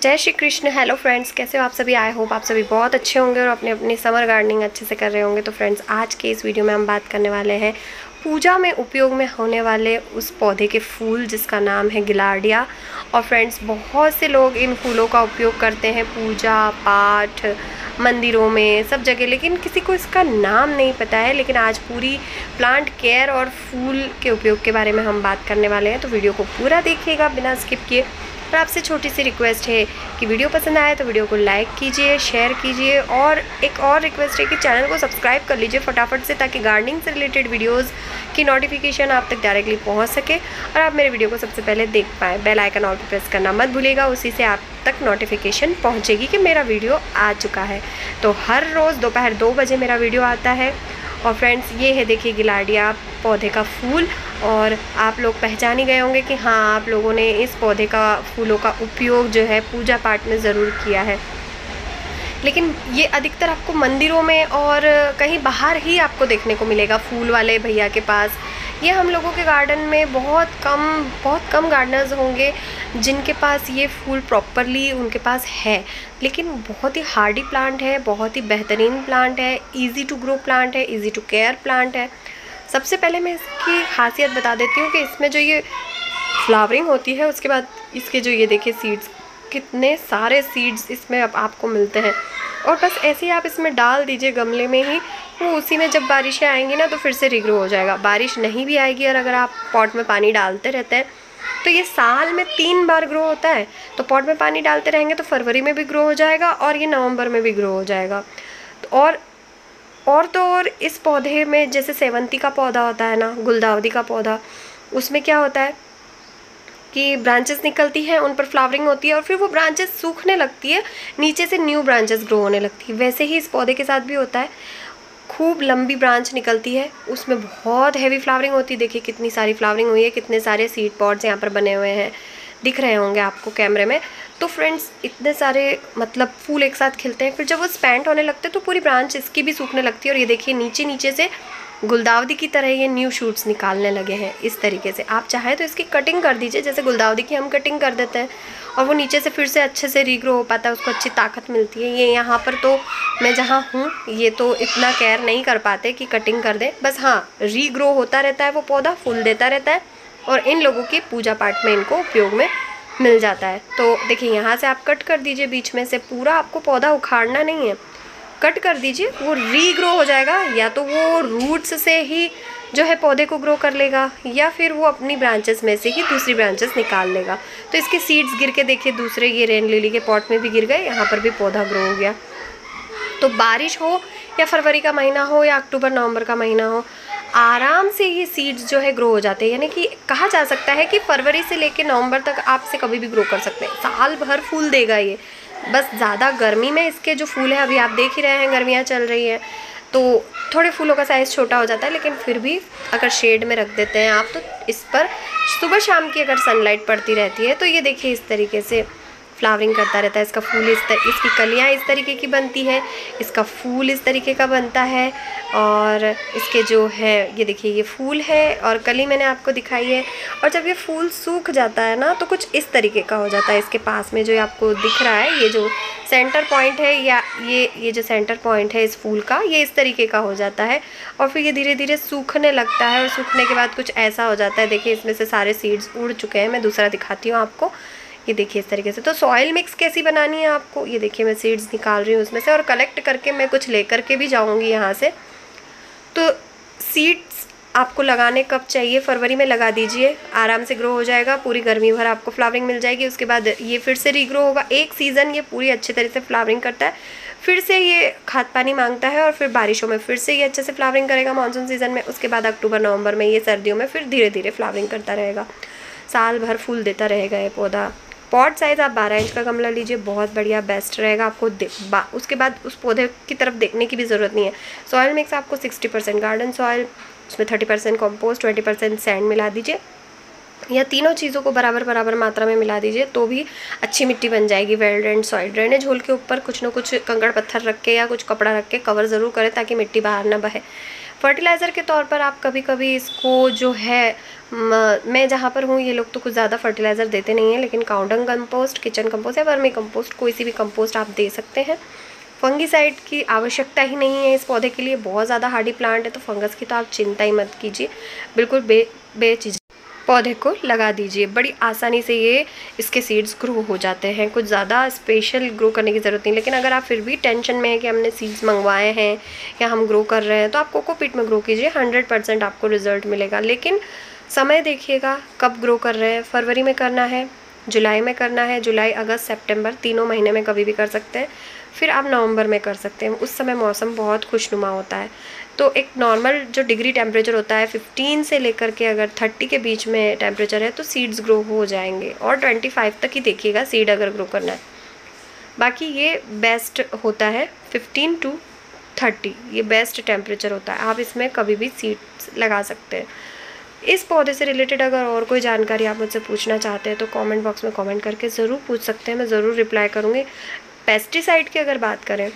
जय Shri Krishna. Hello friends, कैसे हो आप सभी। आई होप आप सभी बहुत अच्छे होंगे और अपने अपनी समर गार्डनिंग अच्छे से कर रहे होंगे। तो फ्रेंड्स, आज के इस वीडियो में हम बात करने वाले हैं पूजा में उपयोग में होने वाले उस पौधे के फूल जिसका नाम है गिलार्डिया। और फ्रेंड्स, बहुत से लोग इन फूलों का उपयोग करते हैं पूजा पाठ, मंदिरों में, सब जगह, लेकिन किसी को इसका नाम नहीं पता है। लेकिन आज पूरी प्लांट केयर और फूल के उपयोग के बारे में हम बात करने वाले हैं। तो वीडियो को पूरा देखिएगा बिना स्किप किए। और आपसे छोटी सी रिक्वेस्ट है कि वीडियो पसंद आए तो वीडियो को लाइक कीजिए, शेयर कीजिए, और एक और रिक्वेस्ट है कि चैनल को सब्सक्राइब कर लीजिए फटाफट से, ताकि गार्डनिंग से रिलेटेड वीडियोस की नोटिफिकेशन आप तक डायरेक्टली पहुंच सके और आप मेरे वीडियो को सबसे पहले देख पाएँ। बेल आइकन ऑल पर प्रेस करना मत भूलिएगा, उसी से आप तक नोटिफिकेशन पहुँचेगी कि मेरा वीडियो आ चुका है। तो हर रोज़ दोपहर 2 बजे मेरा वीडियो आता है। और फ्रेंड्स, ये है देखिए गिलार्डिया पौधे का फूल। और आप लोग पहचान ही गए होंगे कि हाँ, आप लोगों ने इस पौधे का फूलों का उपयोग जो है पूजा पाठ में ज़रूर किया है। लेकिन ये अधिकतर आपको मंदिरों में और कहीं बाहर ही आपको देखने को मिलेगा फूल वाले भैया के पास। ये हम लोगों के गार्डन में बहुत कम गार्डनर्स होंगे जिनके पास ये फूल प्रॉपरली उनके पास है। लेकिन बहुत ही हार्डी प्लांट है, बहुत ही बेहतरीन प्लांट है, इजी टू ग्रो प्लांट है, इजी टू केयर प्लांट है। सबसे पहले मैं इसकी खासियत बता देती हूँ कि इसमें जो ये फ्लावरिंग होती है, उसके बाद इसके जो ये देखिए सीड्स, कितने सारे सीड्स इसमें अब आपको मिलते हैं। और बस ऐसे ही आप इसमें डाल दीजिए गमले में ही, वो उसी में जब बारिशें आएंगी ना तो फिर से रिग्रो हो जाएगा। बारिश नहीं भी आएगी और अगर आप पॉट में पानी डालते रहते हैं तो ये साल में 3 बार ग्रो होता है। तो पॉट में पानी डालते रहेंगे तो फरवरी में भी ग्रो हो जाएगा और ये नवंबर में भी ग्रो हो जाएगा। और इस पौधे में जैसे सेवंती का पौधा होता है ना, गुलदाउदी का पौधा, उसमें क्या होता है कि ब्रांचेस निकलती हैं, उन पर फ्लावरिंग होती है और फिर वो ब्रांचेस सूखने लगती है, नीचे से न्यू ब्रांचेस ग्रो होने लगती है। वैसे ही इस पौधे के साथ भी होता है। खूब लंबी ब्रांच निकलती है, उसमें बहुत हैवी फ्लावरिंग होती है। देखिए कितनी सारी फ्लावरिंग हुई है, कितने सारे सीड पॉड्स यहाँ पर बने हुए हैं, दिख रहे होंगे आपको कैमरे में। तो फ्रेंड्स, इतने सारे मतलब फूल एक साथ खिलते हैं। फिर जब वो स्पैंड होने लगते हैं तो पूरी ब्रांच इसकी भी सूखने लगती है। और ये देखिए नीचे से गुलदाउदी की तरह ये न्यू शूट्स निकालने लगे हैं। इस तरीके से आप चाहे तो इसकी कटिंग कर दीजिए, जैसे गुलदाउदी की हम कटिंग कर देते हैं, और वो नीचे से फिर से अच्छे से रीग्रो हो पाता है, उसको अच्छी ताकत मिलती है। ये यहाँ पर तो मैं जहाँ हूँ ये तो इतना केयर नहीं कर पाते कि कटिंग कर दें, बस हाँ रीग्रो होता रहता है, वो पौधा फूल देता रहता है और इन लोगों की पूजा पाठ में इनको उपयोग में मिल जाता है। तो देखिए यहाँ से आप कट कर दीजिए बीच में से, पूरा आपको पौधा उखाड़ना नहीं है, कट कर दीजिए, वो रीग्रो हो जाएगा। या तो वो रूट्स से ही जो है पौधे को ग्रो कर लेगा, या फिर वो अपनी ब्रांचेस में से ही दूसरी ब्रांचेस निकाल लेगा। तो इसके सीड्स गिर के देखिए दूसरे ये रेन लिली के पॉट में भी गिर गए, यहाँ पर भी पौधा ग्रो हो गया। तो बारिश हो या फरवरी का महीना हो या अक्टूबर नवंबर का महीना हो, आराम से ये सीड्स जो है ग्रो हो जाते हैं। यानी कि कहा जा सकता है कि फरवरी से लेकर नवंबर तक आप इसे कभी भी ग्रो कर सकते हैं, साल भर फूल देगा ये। बस ज़्यादा गर्मी में इसके जो फूल हैं, अभी आप देख ही रहे हैं गर्मियाँ चल रही हैं, तो थोड़े फूलों का साइज़ छोटा हो जाता है। लेकिन फिर भी अगर शेड में रख देते हैं आप तो इस पर सुबह शाम की अगर सनलाइट पड़ती रहती है तो ये देखिए इस तरीके से फ्लावरिंग करता रहता है। इसका फूल इसकी कलियाँ इस तरीके की बनती है, इसका फूल इस तरीके का बनता है। और इसके जो है ये देखिए ये फूल है और कली मैंने आपको दिखाई है। और जब ये फूल सूख जाता है ना तो कुछ इस तरीके का हो जाता है। इसके पास में जो आपको दिख रहा है ये जो सेंटर पॉइंट है, या ये जो सेंटर पॉइंट है इस फूल का, ये इस तरीके का हो जाता है। और फिर ये धीरे धीरे सूखने लगता है और सूखने के बाद कुछ ऐसा हो जाता है। देखिए इसमें से सारे सीड्स उड़ चुके हैं। मैं दूसरा दिखाती हूँ आपको, ये देखिए इस तरीके से। तो सॉइल मिक्स कैसी बनानी है आपको, ये देखिए मैं सीड्स निकाल रही हूँ उसमें से और कलेक्ट करके मैं कुछ लेकर के भी जाऊँगी यहाँ से। तो सीड्स आपको लगाने कब चाहिए, फरवरी में लगा दीजिए, आराम से ग्रो हो जाएगा, पूरी गर्मी भर आपको फ्लावरिंग मिल जाएगी। उसके बाद ये फिर से रीग्रो होगा, एक सीज़न ये पूरी अच्छी तरह से फ्लावरिंग करता है, फिर से ये खाद पानी मांगता है और फिर बारिशों में फिर से ये अच्छे से फ्लावरिंग करेगा मानसून सीज़न में। उसके बाद अक्टूबर नवंबर में ये सर्दियों में फिर धीरे धीरे फ्लावरिंग करता रहेगा, साल भर फूल देता रहेगा ये पौधा। पॉट साइज़ आप 12 इंच का गमला लीजिए, बहुत बढ़िया बेस्ट रहेगा आपको। उसके बाद उस पौधे की तरफ देखने की भी ज़रूरत नहीं है। सॉइल मिक्स आपको 60% गार्डन सॉइल, उसमें 30% कंपोस्ट, 20% सैंड मिला दीजिए, या तीनों चीज़ों को बराबर मात्रा में मिला दीजिए तो भी अच्छी मिट्टी बन जाएगी। Well drained soil, drainage hole के ऊपर कुछ ना कुछ कंकड़ पत्थर रख के या कुछ कपड़ा रख के कवर ज़रूर करें ताकि मिट्टी बाहर ना बहे। फर्टिलाइज़र के तौर पर आप कभी कभी इसको जो है मैं जहाँ पर हूँ ये लोग तो कुछ ज़्यादा फर्टिलाइज़र देते नहीं हैं, लेकिन काउडंग कंपोस्ट, किचन कंपोस्ट या वर्मी कंपोस्ट कोई सी भी कंपोस्ट आप दे सकते हैं। फंगीसाइड की आवश्यकता ही नहीं है इस पौधे के लिए, बहुत ज़्यादा हार्डी प्लांट है तो फंगस की तो आप चिंता ही मत कीजिए, बिल्कुल बेचीज पौधे को लगा दीजिए। बड़ी आसानी से ये इसके सीड्स ग्रो हो जाते हैं, कुछ ज़्यादा स्पेशल ग्रो करने की ज़रूरत नहीं। लेकिन अगर आप फिर भी टेंशन में है कि हमने सीड्स मंगवाए हैं या हम ग्रो कर रहे हैं, तो आप कोकोपीट में ग्रो कीजिए, 100% आपको रिजल्ट मिलेगा। लेकिन समय देखिएगा कब ग्रो कर रहे हैं, फरवरी में करना है, जुलाई में करना है, जुलाई अगस्त सितंबर तीनों महीने में कभी भी कर सकते हैं। फिर आप नवंबर में कर सकते हैं, उस समय मौसम बहुत खुशनुमा होता है। तो एक नॉर्मल जो डिग्री टेम्परेचर होता है 15 से लेकर के अगर 30 के बीच में टेम्परेचर है तो सीड्स ग्रो हो जाएंगे, और 25 तक ही देखिएगा सीड अगर ग्रो करना है। बाकी ये बेस्ट होता है 15 to 30, ये बेस्ट टेम्परेचर होता है, आप इसमें कभी भी सीड्स लगा सकते हैं। इस पौधे से रिलेटेड अगर और कोई जानकारी आप मुझसे पूछना चाहते हैं तो कमेंट बॉक्स में कमेंट करके ज़रूर पूछ सकते हैं, मैं ज़रूर रिप्लाई करूँगी। पेस्टिसाइड की अगर बात करें,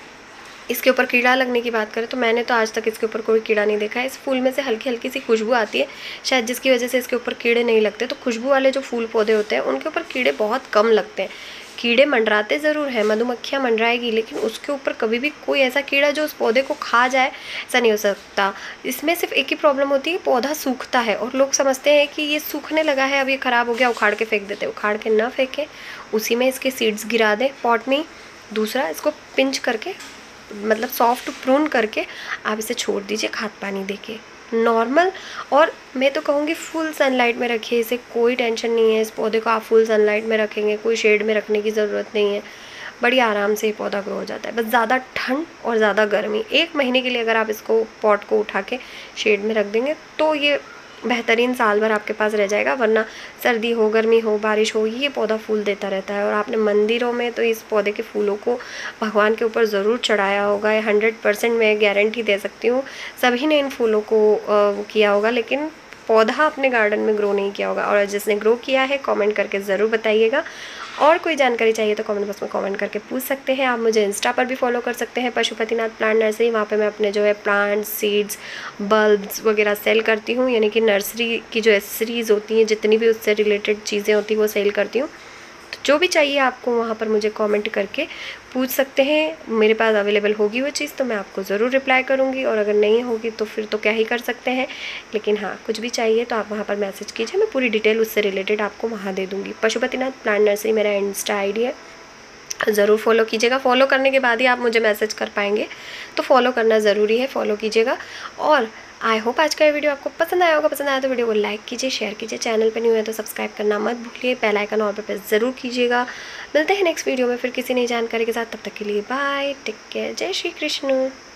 इसके ऊपर कीड़ा लगने की बात करें, तो मैंने तो आज तक इसके ऊपर कोई कीड़ा नहीं देखा है। इस फूल में से हल्की हल्की सी खुशबू आती है, शायद जिसकी वजह से इसके ऊपर कीड़े नहीं लगते। तो खुशबू वाले जो फूल पौधे होते हैं उनके ऊपर कीड़े बहुत कम लगते हैं। कीड़े मंडराते ज़रूर हैं, मधुमक्खियाँ मंडराएगी, लेकिन उसके ऊपर कभी भी कोई ऐसा कीड़ा जो उस पौधे को खा जाए, ऐसा नहीं हो सकता। इसमें सिर्फ एक ही प्रॉब्लम होती है, पौधा सूखता है और लोग समझते हैं कि ये सूखने लगा है, अब ये ख़राब हो गया, उखाड़ के फेंक देते हैं। उखाड़ के ना फेंकें, उसी में इसके सीड्स गिरा दें पॉट में। दूसरा, इसको पिंच करके मतलब सॉफ्ट प्रून करके आप इसे छोड़ दीजिए खाद पानी देके नॉर्मल। और मैं तो कहूँगी फुल सनलाइट में रखिए इसे, कोई टेंशन नहीं है। इस पौधे को आप फुल सनलाइट में रखेंगे, कोई शेड में रखने की ज़रूरत नहीं है, बड़ी आराम से ये पौधा ग्रो हो जाता है। बस ज़्यादा ठंड और ज़्यादा गर्मी, 1 महीने के लिए अगर आप इसको पॉट को उठा के शेड में रख देंगे तो ये बेहतरीन साल भर आपके पास रह जाएगा। वरना सर्दी हो, गर्मी हो, बारिश हो, ये पौधा फूल देता रहता है। और आपने मंदिरों में तो इस पौधे के फूलों को भगवान के ऊपर ज़रूर चढ़ाया होगा, 100% मैं गारंटी दे सकती हूँ। सभी ने इन फूलों को किया होगा, लेकिन पौधा अपने गार्डन में ग्रो नहीं किया होगा। और जिसने ग्रो किया है कमेंट करके ज़रूर बताइएगा। और कोई जानकारी चाहिए तो कमेंट बॉक्स में कमेंट करके पूछ सकते हैं। आप मुझे इंस्टा पर भी फॉलो कर सकते हैं, पशुपतिनाथ प्लांट नर्सरी। वहाँ पे मैं अपने जो है प्लांट्स, सीड्स, बल्ब्स वगैरह सेल करती हूँ, यानी कि नर्सरी की जो एसेसरीज़ होती हैं, जितनी भी उससे रिलेटेड चीज़ें होती हैं वो सेल करती हूँ। तो जो भी चाहिए आपको वहाँ पर मुझे कमेंट करके पूछ सकते हैं। मेरे पास अवेलेबल होगी वो चीज़ तो मैं आपको ज़रूर रिप्लाई करूँगी, और अगर नहीं होगी तो फिर तो क्या ही कर सकते हैं। लेकिन हाँ, कुछ भी चाहिए तो आप वहाँ पर मैसेज कीजिए, मैं पूरी डिटेल उससे रिलेटेड आपको वहाँ दे दूँगी। पशुपतिनाथ प्लांट नर्सरी मेरा इंस्टा ID है, ज़रूर फॉलो कीजिएगा। फॉलो करने के बाद ही आप मुझे मैसेज कर पाएंगे, तो फॉलो करना ज़रूरी है, फॉलो कीजिएगा। और आई होप आज का ये वीडियो आपको पसंद आया होगा। पसंद आया तो वीडियो को लाइक कीजिए, शेयर कीजिए, चैनल पर नहीं हुआ तो सब्सक्राइब करना मत भूलिए, बेल आइकन ऑल पर प्रेस ज़रूर कीजिएगा। मिलते हैं नेक्स्ट वीडियो में फिर किसी नई जानकारी के साथ, तब तक के लिए बाय, टेक केयर, जय श्री कृष्ण।